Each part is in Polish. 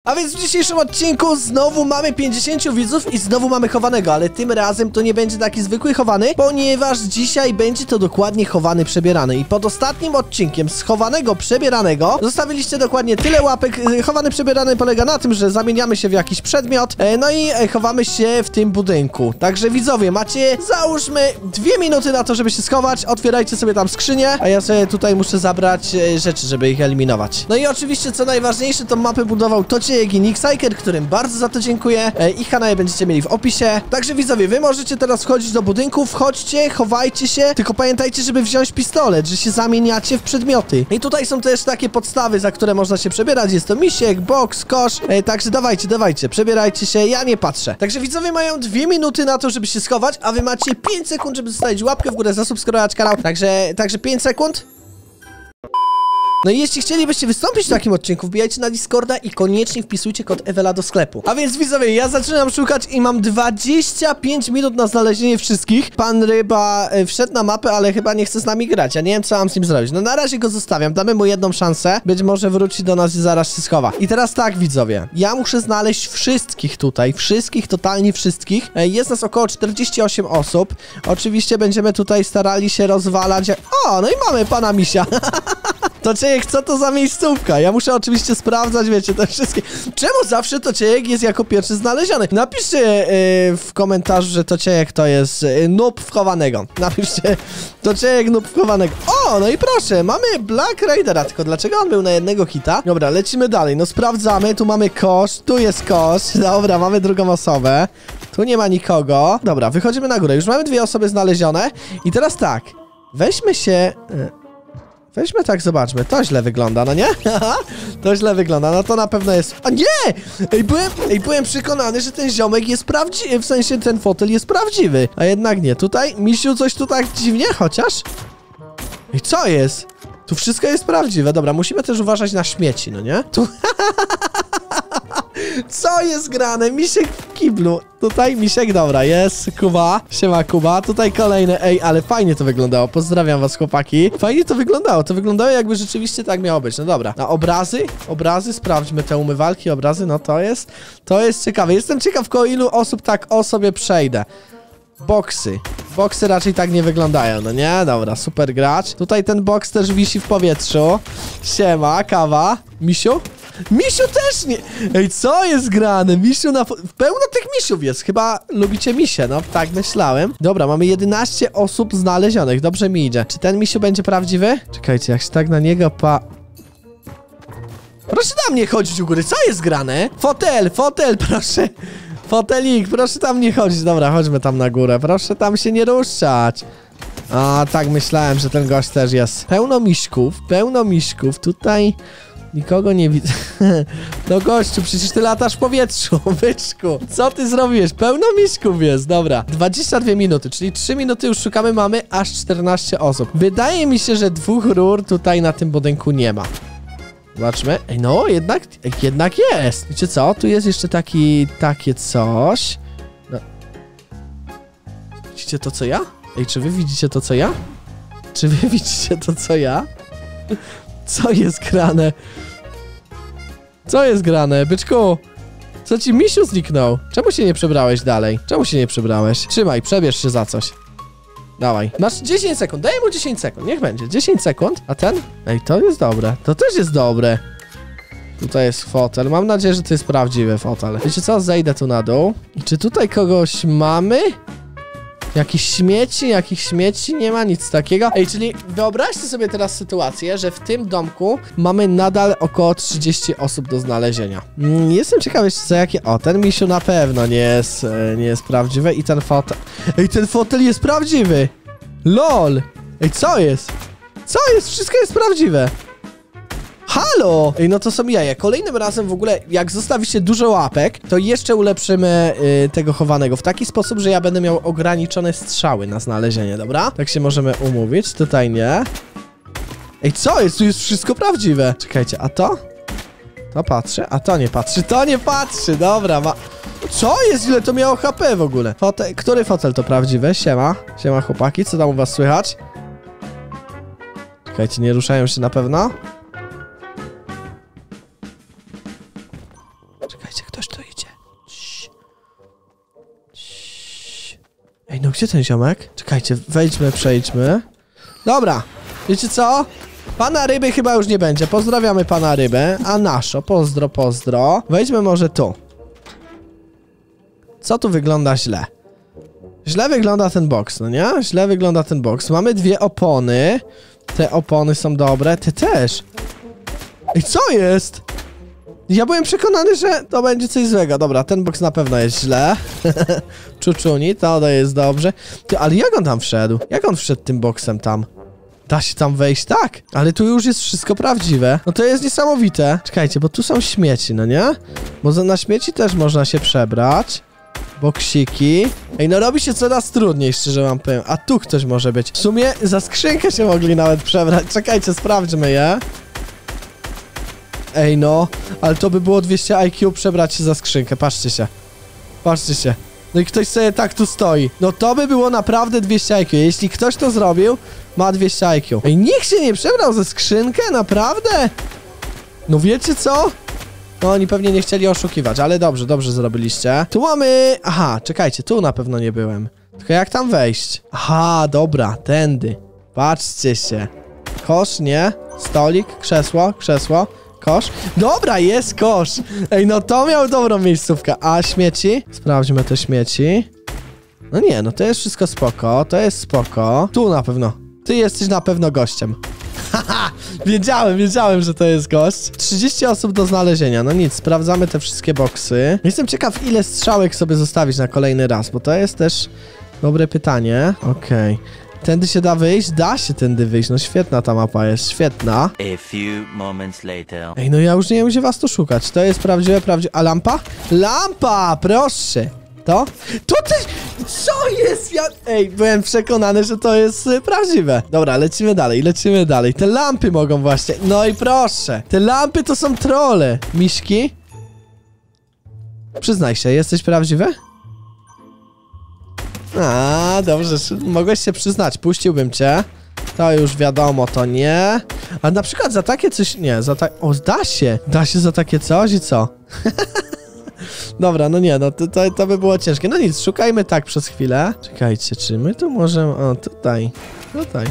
A więc w dzisiejszym odcinku znowu mamy 50 widzów i znowu mamy chowanego, ale tym razem to nie będzie taki zwykły chowany, ponieważ dzisiaj będzie to dokładnie chowany przebierany. I pod ostatnim odcinkiem z chowanego przebieranego zostawiliście dokładnie tyle łapek. Chowany przebierany polega na tym, że zamieniamy się w jakiś przedmiot, no i chowamy się w tym budynku. Także widzowie, macie załóżmy 2 minuty na to, żeby się schować. Otwierajcie sobie tam skrzynię, a ja sobie tutaj muszę zabrać rzeczy, żeby ich eliminować. No i oczywiście, co najważniejsze, tą mapę budował Tociejek i Nicksyker, którym bardzo za to dziękuję. Ich kanały będziecie mieli w opisie. Także widzowie, wy możecie teraz wchodzić do budynku, wchodźcie, chowajcie się, tylko pamiętajcie, żeby wziąć pistolet, że się zamieniacie w przedmioty. I tutaj są też takie podstawy, za które można się przebierać. Jest to misiek, boks, kosz. Także dawajcie, przebierajcie się, ja nie patrzę. Także widzowie mają 2 minuty na to, żeby się schować, a wy macie 5 sekund, żeby zostawić łapkę w górę, zasubskrybować kanał. Także 5 sekund. No i jeśli chcielibyście wystąpić w takim odcinku, wbijajcie na Discorda i koniecznie wpisujcie kod Ewela do sklepu. A więc widzowie, ja zaczynam szukać i mam 25 minut na znalezienie wszystkich. Pan Ryba wszedł na mapę, ale chyba nie chce z nami grać. Ja nie wiem, co mam z nim zrobić. No na razie go zostawiam, damy mu jedną szansę. Być może wróci do nas i zaraz się schowa. I teraz tak, widzowie, ja muszę znaleźć wszystkich tutaj, totalnie wszystkich. Jest nas około 48 osób. Oczywiście będziemy tutaj starali się rozwalać. O, no i mamy pana misia. Tociejek, co to za miejscówka? Ja muszę oczywiście sprawdzać, wiecie, te wszystkie. Czemu zawsze Tociejek jest jako pierwszy znaleziony? Napiszcie w komentarzu, że Tociejek to jest noob wchowanego. Napiszcie Tociejek noob wchowanego. O, no i proszę, mamy Black Raidera, tylko dlaczego on był na jednego hita? Dobra, lecimy dalej, no sprawdzamy, tu mamy kosz, tu jest kosz. Dobra, mamy drugą osobę. Tu nie ma nikogo. Dobra, wychodzimy na górę, już mamy 2 osoby znalezione. I teraz tak, weźmy się... Weźmy tak, zobaczmy. To źle wygląda, no nie? To źle wygląda, no to na pewno jest... A nie! Byłem przekonany, że ten ziomek jest prawdziwy, w sensie ten fotel jest prawdziwy. A jednak nie. Tutaj, misiu, coś tu tak dziwnie, chociaż... I co jest? Tu wszystko jest prawdziwe. Dobra, musimy też uważać na śmieci, no nie? Tu... Co jest grane? Misiek w kiblu. Tutaj misiek, dobra, jest Kuba. Siema Kuba. Tutaj kolejne. Ej, ale fajnie to wyglądało. Pozdrawiam was, chłopaki. Fajnie to wyglądało. To wyglądało, jakby rzeczywiście tak miało być. No dobra. Na obrazy. Sprawdźmy te umywalki, obrazy. No to jest ciekawe. Jestem ciekaw, koło ilu osób tak o sobie przejdę. Boksy raczej tak nie wyglądają, no nie? Dobra, super gracz. Tutaj ten boks też wisi w powietrzu. Siema, kawa. Misiu? Misiu też nie... Ej, co jest grane? Misiu na... Pełno tych misiów jest. Chyba lubicie misie, no tak myślałem. Dobra, mamy 11 osób znalezionych. Dobrze mi idzie. Czy ten misiu będzie prawdziwy? Czekajcie, jak się tak na niego Proszę na mnie chodzić u góry. Co jest grane? Fotel, proszę. Fotelik, proszę tam nie chodzić. Dobra, chodźmy tam na górę. Proszę tam się nie ruszać. A, tak myślałem, że ten gość też jest. Pełno miśków. Tutaj nikogo nie widzę. No gościu, przecież ty latasz w powietrzu, byczku. Co ty zrobiłeś? Pełno miśków jest, dobra. 22 minuty, czyli 3 minuty już szukamy, mamy aż 14 osób. Wydaje mi się, że 2 rur tutaj na tym budynku nie ma. Zobaczmy. Ej, no, jednak jest. Wiecie co? Tu jest jeszcze takie coś. No. Widzicie to, co ja? Ej, czy wy widzicie to, co ja? Co jest grane? Co jest grane, byczku? Co ci misiu zniknął? Czemu się nie przebrałeś dalej? Trzymaj, przebierz się za coś. Dawaj. Masz 10 sekund, daj mu 10 sekund, niech będzie. 10 sekund, a ten? Ej, to jest dobre. To też jest dobre. Tutaj jest fotel. Mam nadzieję, że to jest prawdziwy fotel. Wiecie co? Zejdę tu na dół. I czy tutaj kogoś mamy? Jakich śmieci? Nie ma nic takiego. Ej, czyli wyobraźcie sobie teraz sytuację, że w tym domku mamy nadal około 30 osób do znalezienia. Jestem ciekawy jeszcze za jakie... O, ten misiu na pewno nie jest prawdziwy i ten fotel... Ej, ten fotel jest prawdziwy! LOL! Ej, co jest? Wszystko jest prawdziwe. Halo! Ej, no to są jaja. Kolejnym razem w ogóle, jak zostawicie dużo łapek, to jeszcze ulepszymy tego chowanego w taki sposób, że ja będę miał ograniczone strzały na znalezienie, dobra? Tak się możemy umówić. Tutaj nie. Ej, co jest? Tu jest wszystko prawdziwe. Czekajcie, a to? To patrzy, a to nie patrzy. To nie patrzy, dobra, Co jest? Ile to miało HP w ogóle? Który fotel to prawdziwy? Siema chłopaki, co tam u was słychać? Czekajcie, nie ruszają się na pewno? Czekajcie, ktoś tu idzie. Cii. Cii. Ej, no gdzie ten ziomek? Czekajcie, wejdźmy, przejdźmy. Dobra, wiecie co? Pana ryby chyba już nie będzie. Pozdrawiamy pana rybę. A naszo, pozdro, pozdro. Wejdźmy może tu. Co tu wygląda źle? Źle wygląda ten boks, no nie? Źle wygląda ten boks. Mamy 2 opony. Te opony są dobre. Te też. Ej, co jest? Ja byłem przekonany, że to będzie coś złego. Dobra, ten boks na pewno jest źle. Czuczuni, to jest dobrze. Ty, ale jak on tam wszedł? Jak on wszedł tym boksem tam? Da się tam wejść? Tak. Ale tu już jest wszystko prawdziwe. No to jest niesamowite. Czekajcie, bo tu są śmieci, no nie? Bo na śmieci też można się przebrać. Boksiki. Ej, no robi się coraz trudniej, szczerze wam powiem. A tu ktoś może być. W sumie za skrzynkę się mogli nawet przebrać. Czekajcie, sprawdźmy je. Ej, no. Ale to by było 200 IQ przebrać się za skrzynkę. Patrzcie się. Patrzcie się. No i ktoś sobie tak tu stoi. No to by było naprawdę 200 IQ. Jeśli ktoś to zrobił, ma 200 IQ. Ej, nikt się nie przebrał za skrzynkę? Naprawdę? No wiecie co? No oni pewnie nie chcieli oszukiwać, ale dobrze, dobrze zrobiliście. Tu mamy... Aha, czekajcie, tu na pewno nie byłem. Tylko jak tam wejść? Aha, dobra, tędy. Patrzcie się. Kosz, nie? Stolik, krzesło, krzesło, kosz. Dobra, jest kosz. Ej, no to miał dobrą miejscówkę. A śmieci? Sprawdźmy te śmieci. No nie, no to jest wszystko spoko, to jest spoko. Tu na pewno. Ty jesteś na pewno gościem. Haha, wiedziałem, że to jest gość. 30 osób do znalezienia. No nic, sprawdzamy te wszystkie boksy. Jestem ciekaw, ile strzałek sobie zostawić na kolejny raz, bo to jest też dobre pytanie. Okej. Tędy się da wyjść? Da się tędy wyjść. No świetna ta mapa jest, świetna. A few moments later. Ej, no ja już nie wiem, gdzie was tu szukać. To jest prawdziwe. A lampa? Lampa! Proszę! To? To też... Co jest? Ej, byłem przekonany, że to jest prawdziwe. Dobra, lecimy dalej, lecimy dalej. Te lampy mogą właśnie... No i proszę. Te lampy to są trolle. Miśki? Przyznaj się, jesteś prawdziwy? A, dobrze, mogłeś się przyznać. Puściłbym cię. To już wiadomo, to nie. A na przykład za takie coś... Nie, za tak... O, da się. Da się za takie coś i co? Dobra, no nie, no to by było ciężkie. No nic, szukajmy tak przez chwilę. Czekajcie, czy my tu możemy... O, tutaj. Tutaj.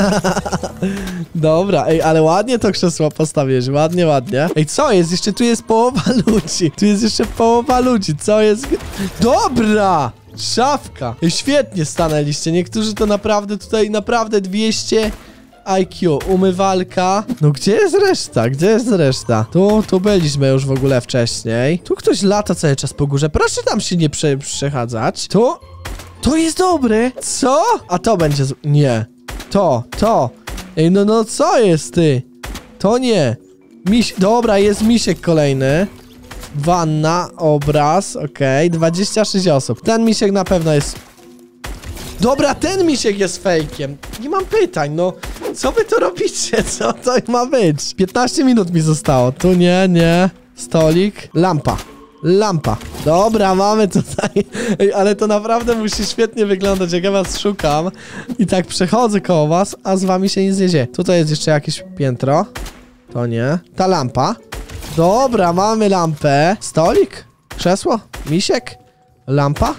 Dobra, ej, ale ładnie to krzesło postawiłeś, ładnie, ładnie. Ej, co jest? Jeszcze tu jest połowa ludzi. Tu jest jeszcze połowa ludzi, co jest? Dobra! Szafka. Ej, świetnie stanęliście. Niektórzy to naprawdę tutaj, naprawdę 200... IQ, umywalka. No gdzie jest reszta? Gdzie jest reszta? Tu byliśmy już w ogóle wcześniej. Tu ktoś lata cały czas po górze. Proszę tam się nie przechadzać. To jest dobre. Co? A to będzie... Nie. To. Ej, no co jest, ty? To nie. Dobra, jest misiek kolejny. Wanna, obraz, okej. 26 osób. Ten misiek na pewno jest... Dobra, ten misiek jest fejkiem. Nie mam pytań, no. Co wy tu robicie? Co to ma być? 15 minut mi zostało. Tu nie. Stolik. Lampa. Dobra, mamy tutaj. Ej, ale to naprawdę musi świetnie wyglądać, jak ja was szukam. I tak przechodzę koło was, a z wami się nic nie dzieje. Tutaj jest jeszcze jakieś piętro. To nie. Ta lampa. Dobra, mamy lampę. Stolik? Krzesło? Misiek? Lampa?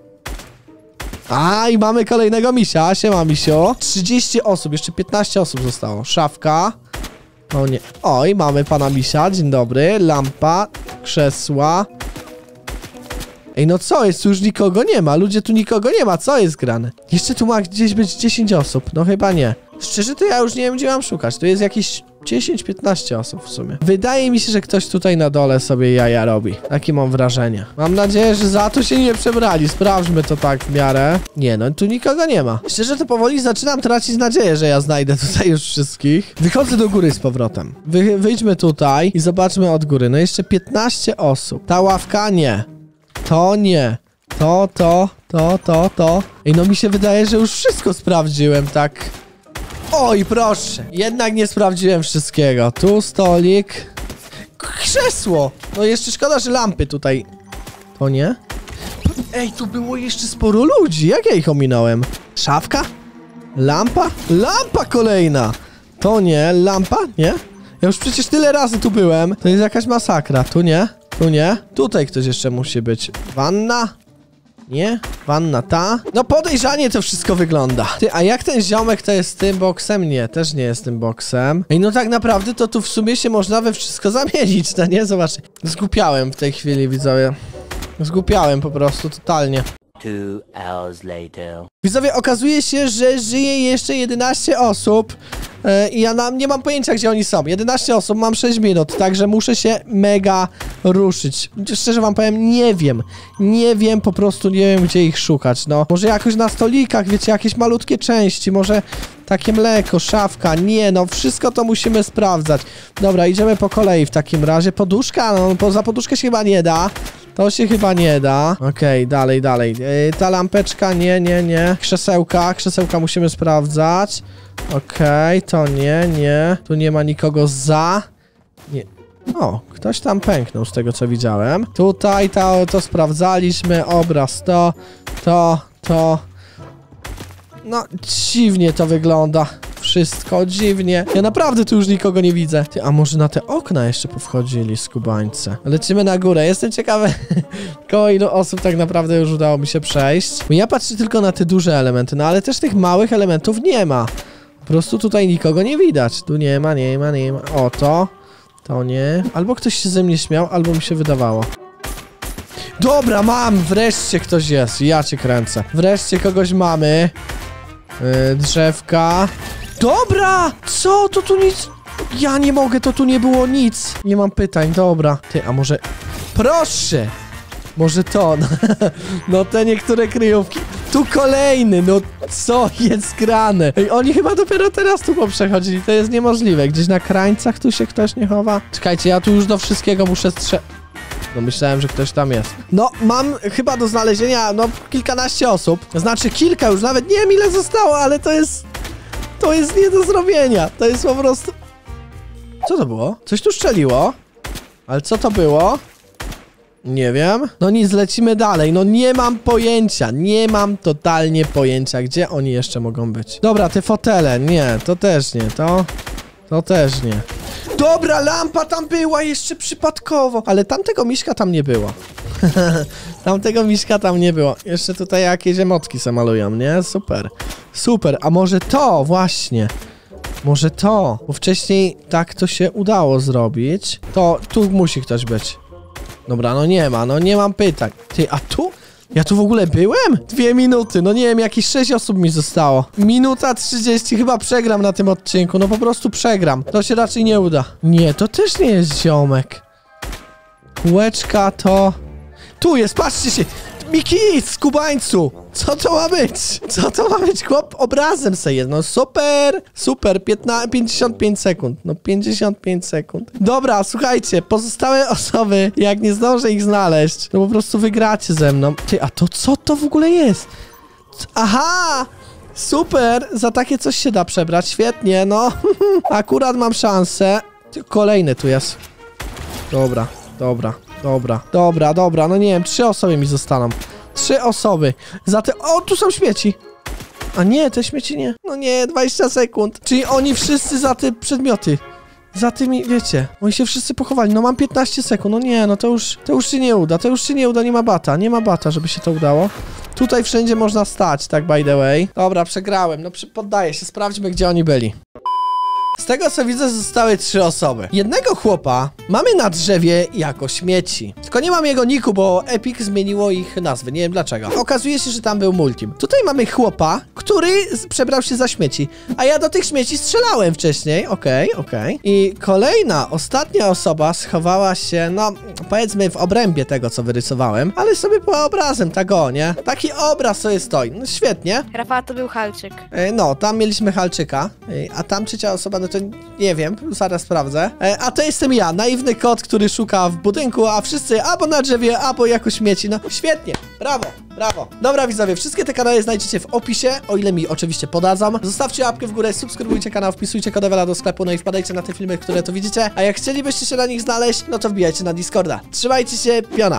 A, i mamy kolejnego misia. Siema, misio. 30 osób, jeszcze 15 osób zostało. Szafka. O nie. Oj, mamy pana misia. Dzień dobry. Lampa. Krzesła. Ej, no co jest? Tu już nikogo nie ma. Ludzie, tu nikogo nie ma. Co jest grane? Jeszcze tu ma gdzieś być 10 osób. No chyba nie. Szczerze, to ja już nie wiem, gdzie mam szukać. Tu jest jakieś 10-15 osób w sumie. Wydaje mi się, że ktoś tutaj na dole sobie jaja robi. Takie mam wrażenie. Mam nadzieję, że za to się nie przebrali. Sprawdźmy to tak w miarę. Nie, no tu nikogo nie ma. Szczerze, to powoli zaczynam tracić nadzieję, że ja znajdę tutaj już wszystkich. Wychodzę do góry z powrotem. Wyjdźmy tutaj i zobaczmy od góry. No jeszcze 15 osób. Ta ławka nie. To nie. To. Ej, no mi się wydaje, że już wszystko sprawdziłem, tak... Oj, proszę. Jednak nie sprawdziłem wszystkiego. Tu stolik. Krzesło. No jeszcze szkoda, że lampy tutaj. To nie? Ej, tu było jeszcze sporo ludzi. Jak ja ich ominąłem? Szafka? Lampa? Lampa kolejna. To nie. Lampa? Nie? Ja już przecież tyle razy tu byłem. To jest jakaś masakra. Tu nie? Tu nie. Tutaj ktoś jeszcze musi być. Wanna? Nie? Wanna ta? No podejrzanie to wszystko wygląda. Ty, a jak ten ziomek to jest tym boksem? Nie, też nie jest tym boksem. Ej, no tak naprawdę to tu w sumie się można we wszystko zamienić, no nie? Zobaczcie. Zgłupiałem w tej chwili, widzowie. Zgłupiałem po prostu, totalnie. 2 hours later. Widzowie, okazuje się, że żyje jeszcze 11 osób i ja nie mam pojęcia, gdzie oni są. 11 osób, mam 6 minut, także muszę się mega ruszyć. Szczerze wam powiem, nie wiem, po prostu nie wiem, gdzie ich szukać, no. Może jakoś na stolikach, wiecie, jakieś malutkie części, może takie mleko, szafka, nie, no, wszystko to musimy sprawdzać. Dobra, idziemy po kolei w takim razie. Poduszka, no, poza poduszkę się chyba nie da. To się chyba nie da. Okej, dalej. Ta lampeczka, nie. Krzesełka musimy sprawdzać. Okej, to nie. Tu nie ma nikogo za. Nie. O, ktoś tam pęknął z tego, co widziałem. Tutaj to sprawdzaliśmy. Obraz to. No, dziwnie to wygląda. Wszystko dziwnie. Ja naprawdę tu już nikogo nie widzę. Ty, a może na te okna jeszcze powchodzili skubańce? Lecimy na górę. Jestem ciekawy, koło ilu osób tak naprawdę już udało mi się przejść. Bo ja patrzę tylko na te duże elementy, no ale też tych małych elementów nie ma. Po prostu tutaj nikogo nie widać. Tu nie ma. O, to nie. Albo ktoś się ze mnie śmiał, albo mi się wydawało. Dobra, mam! Wreszcie ktoś jest. Ja cię kręcę. Wreszcie kogoś mamy. Drzewka. Dobra! Co? To tu nic... Ja nie mogę, to tu nie było nic. Nie mam pytań, dobra. Ty, a może... Proszę! Może to, no te niektóre kryjówki. Tu kolejny, no co jest grane? Ej, oni chyba dopiero teraz tu poprzechodzili, to jest niemożliwe. Gdzieś na krańcach tu się ktoś nie chowa? Czekajcie, ja tu już do wszystkiego muszę No myślałem, że ktoś tam jest. No, mam chyba do znalezienia, no, kilkanaście osób. Znaczy kilka już, nawet nie wiem ile zostało, ale to jest nie do zrobienia. To jest po prostu... Co to było? Coś tu szczeliło. Ale co to było? Nie wiem. No nic, lecimy dalej. No nie mam pojęcia. Nie mam totalnie pojęcia, gdzie oni jeszcze mogą być. Dobra, te fotele. Nie, to też nie. To też nie. Dobra, lampa tam była jeszcze przypadkowo. Ale tamtego miśka tam nie było. Tamtego miśka tam nie było. Jeszcze tutaj jakieś emotki se malują, nie? Super. Super. A może to właśnie? Może to? Bo wcześniej tak to się udało zrobić. To tu musi ktoś być. Dobra, no nie mam pytań. Ty, a tu? Ja tu w ogóle byłem? 2 minuty, no nie wiem, jakieś 6 osób mi zostało. Minuta 30, chyba przegram na tym odcinku, no po prostu przegram. To się raczej nie uda. Nie, to też nie jest ziomek. Kółeczka to... Tu jest, patrzcie się! Miki, skubańcu! Co to ma być? Co to ma być? Chłop obrazem se jest. No super, super, 55 sekund. No 55 sekund. Dobra, słuchajcie, pozostałe osoby, jak nie zdążę ich znaleźć, to po prostu wygracie ze mną. Ty, a to co to w ogóle jest? Aha! Super, za takie coś się da przebrać, świetnie, no. Akurat mam szansę. Ty, kolejny tu jest. Dobra, no nie wiem, 3 osoby mi zostaną. 3 osoby. Za te... O, tu są śmieci. A nie, te śmieci nie. No nie, 20 sekund. Czyli oni wszyscy za te przedmioty. Za tymi, wiecie, oni się wszyscy pochowali. No mam 15 sekund. No nie, no to już się nie uda. Nie ma bata. Nie ma bata, żeby się to udało. Tutaj wszędzie można stać, tak by the way. Dobra, przegrałem. No poddaję się, sprawdźmy, gdzie oni byli. Z tego co widzę, zostały 3 osoby. Jednego chłopa mamy na drzewie jako śmieci. Tylko nie mam jego niku, bo Epic zmieniło ich nazwy. Nie wiem dlaczego. Okazuje się, że tam był Multim. Tutaj mamy chłopa, który przebrał się za śmieci. A ja do tych śmieci strzelałem wcześniej. Okej. I kolejna, ostatnia osoba schowała się, no powiedzmy w obrębie tego, co wyrysowałem. Ale sobie była obrazem, tak o, nie? Taki obraz sobie stoi. No świetnie. Rafał, to był Halczyk. No, tam mieliśmy Halczyka. A tam trzecia osoba, no to nie wiem, zaraz sprawdzę. A to jestem ja, naiwny kot, który szuka w budynku, a wszyscy albo na drzewie, albo jako śmieci. No świetnie, brawo. Dobra widzowie, wszystkie te kanały znajdziecie w opisie, o ile mi oczywiście podadzą. Zostawcie łapkę w górę, subskrybujcie kanał, wpisujcie kod Ewela do sklepu, no i wpadajcie na te filmy, które tu widzicie. A jak chcielibyście się na nich znaleźć, no to wbijajcie na Discorda. Trzymajcie się, piona!